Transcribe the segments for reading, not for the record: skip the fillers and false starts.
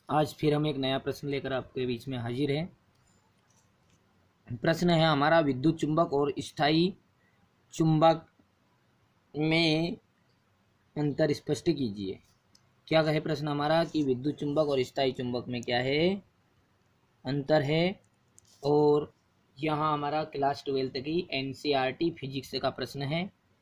आज फिर हम एक नया प्रश्न लेकर आपके बीच में हाजिर हैं। प्रश्न है हमारा, विद्युत चुंबक और स्थायी चुंबक में अंतर स्पष्ट कीजिए। क्या कहे प्रश्न हमारा कि विद्युत चुंबक और स्थायी चुंबक में क्या है, अंतर है। और यहाँ हमारा क्लास 12 की एनसीईआरटी फिजिक्स का प्रश्न है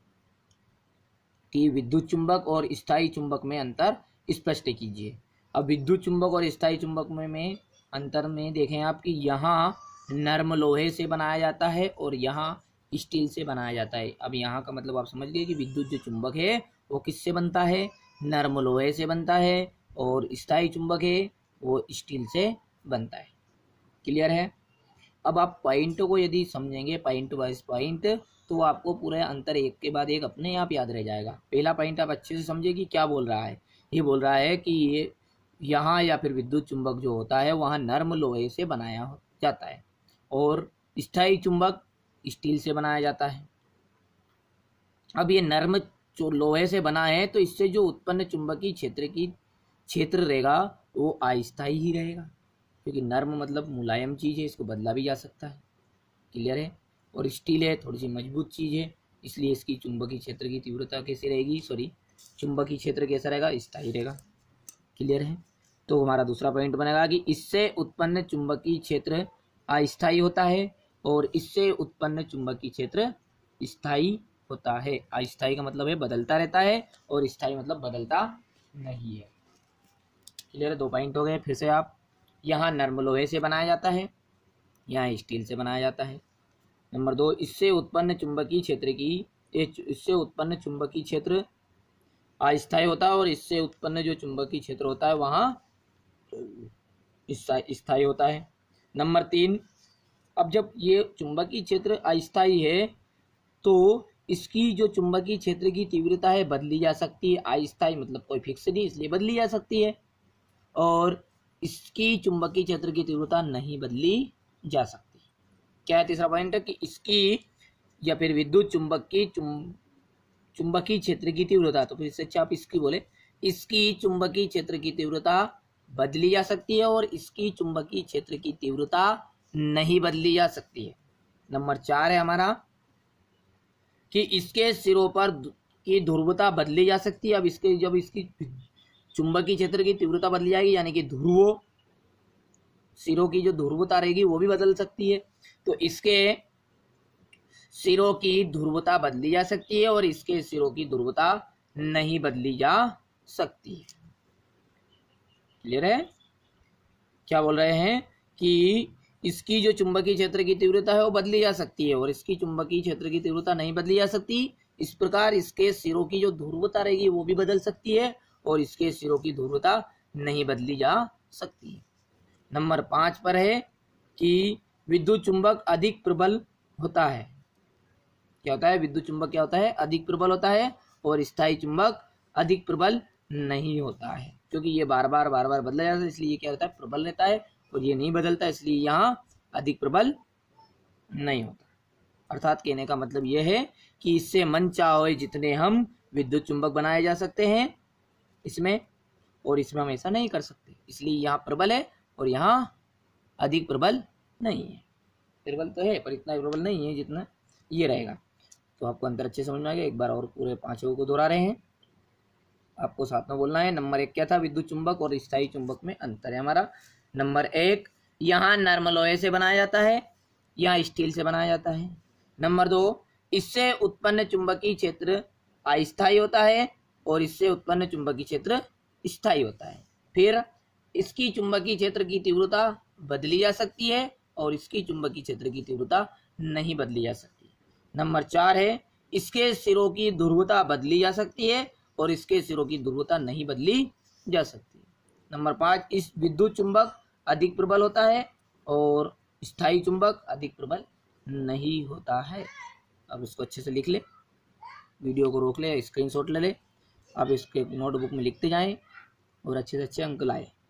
कि विद्युत चुंबक और स्थायी चुंबक में अंतर स्पष्ट कीजिए। अब विद्युत चुंबक और स्थायी चुंबक में अंतर में देखें आप कि यहाँ नर्म लोहे से बनाया जाता है और यहाँ स्टील से बनाया जाता है। अब यहाँ का मतलब आप समझ गए कि विद्युत जो चुंबक है वो किससे बनता है, नर्म लोहे से बनता है, और स्थायी चुंबक है वो स्टील से बनता है। क्लियर है। अब आप पॉइंटों को यदि समझेंगे पॉइंट वाइज पॉइंट, तो आपको पूरा अंतर एक के बाद एक अपने आप याद रह जाएगा। पहला पॉइंट आप अच्छे से समझिए कि क्या बोल रहा है। ये बोल रहा है कि ये यहाँ या फिर विद्युत चुंबक जो होता है वहाँ नर्म लोहे से बनाया जाता है और स्थायी चुंबक स्टील से बनाया जाता है। अब ये नर्म जो लोहे से बना है तो इससे जो उत्पन्न चुंबकीय क्षेत्र रहेगा वो अस्थायी ही रहेगा, क्योंकि नर्म मतलब मुलायम चीज़ है, इसको बदला भी जा सकता है। क्लियर है। और स्टील है थोड़ी सी मजबूत चीज़ है, इसलिए इसकी चुंबकीय क्षेत्र की तीव्रता कैसी रहेगी, चुंबकीय क्षेत्र कैसा रहेगा, स्थायी रहेगा। क्लियर है। तो हमारा दूसरा पॉइंट बनेगा कि इससे उत्पन्न चुंबकीय क्षेत्र अस्थायी होता है और इससे उत्पन्न चुंबकीय क्षेत्र स्थायी होता है। अस्थायी का मतलब है बदलता रहता है और स्थायी मतलब बदलता नहीं है। क्लियर है। दो पॉइंट हो गए। फिर से आप, यहाँ नर्म लोहे से बनाया जाता है, यहाँ स्टील से बनाया जाता है। नंबर 2, इससे उत्पन्न चुंबकीय क्षेत्र अस्थायी होता है और इससे उत्पन्न जो चुंबकीय क्षेत्र होता है वहाँ स्थायी होता है। नंबर 3, अब जब ये चुंबकीय क्षेत्र अस्थायी है तो इसकी जो चुंबकीय क्षेत्र की तीव्रता है बदली जा सकती है। अस्थायी मतलब कोई फिक्स नहीं, इसलिए बदली जा सकती है। और इसकी चुंबकीय क्षेत्र की तीव्रता नहीं बदली जा सकती। क्या है तीसरा पॉइंट, कि इसकी या फिर विद्युत चुंबक की चुंबकीय क्षेत्र की तीव्रता, तो फिर इससे अच्छा आप इसकी बोले, इसकी चुंबकीय क्षेत्र की तीव्रता बदली जा सकती है और इसकी चुंबकीय क्षेत्र की तीव्रता नहीं बदली जा सकती है। नंबर 4 है हमारा कि इसके सिरों पर की ध्रुवता बदली जा सकती है। अब जब इसकी चुंबकीय क्षेत्र की तीव्रता बदली जाएगी, यानी कि सिरों की जो ध्रुवता रहेगी वो भी बदल सकती है। तो इसके सिरों की ध्रुवता बदली जा सकती है और इसके सिरों की ध्रुवता नहीं बदली जा सकती है। क्लियर है। क्या बोल रहे हैं कि इसकी जो चुंबकीय क्षेत्र की तीव्रता है वो बदली जा सकती है और इसकी चुंबकीय क्षेत्र की तीव्रता नहीं बदली जा सकती। इस प्रकार इसके सिरों की जो ध्रुवता रहेगी वो भी बदल सकती है और इसके सिरों की ध्रुवता नहीं बदली जा सकती है। नंबर 5 पर है कि विद्युत चुंबक अधिक प्रबल होता है। क्या होता है, विद्युत चुंबक क्या होता है, अधिक प्रबल होता है और स्थायी चुंबक अधिक प्रबल नहीं होता है, क्योंकि ये बार बार बदला जाता है, इसलिए ये क्या होता है, प्रबल रहता है, और ये नहीं बदलता, इसलिए यहाँ अधिक प्रबल नहीं होता। अर्थात कहने का मतलब ये है कि इससे मन चाहे जितने हम विद्युत चुंबक बनाए जा सकते हैं इसमें, और इसमें हम ऐसा नहीं कर सकते, इसलिए यहाँ प्रबल है और यहाँ अधिक प्रबल नहीं है। प्रबल तो है पर इतना प्रबल नहीं है जितना ये रहेगा। तो आपको अंतर अच्छे समझ में आ गया। एक बार और पूरे 5 को दोहरा रहे हैं, आपको साथ में बोलना है। नंबर 1 क्या था, विद्युत चुंबक और स्थायी चुंबक में अंतर है हमारा। नंबर 1, यहाँ नर्म लोहे से बनाया जाता है, यहाँ स्टील से बनाया जाता है। नंबर 2, इससे उत्पन्न चुंबकीय क्षेत्र अस्थायी होता है और इससे उत्पन्न चुंबकीय क्षेत्र स्थायी होता है। फिर इसकी चुंबकीय क्षेत्र की तीव्रता बदली जा सकती है और इसकी चुंबकीय क्षेत्र की तीव्रता नहीं बदली जा सकती। नंबर 4 है, इसके सिरों की ध्रुवता बदली जा सकती है और इसके सिरों की ध्रुवता नहीं बदली जा सकती। नंबर 5, इस विद्युत चुंबक अधिक प्रबल होता है और स्थायी चुंबक अधिक प्रबल नहीं होता है। अब इसको अच्छे से लिख ले, वीडियो को रोक ले, स्क्रीनशॉट ले ले, आप इसके नोटबुक में लिखते जाएं और अच्छे से अच्छे अंक लाए।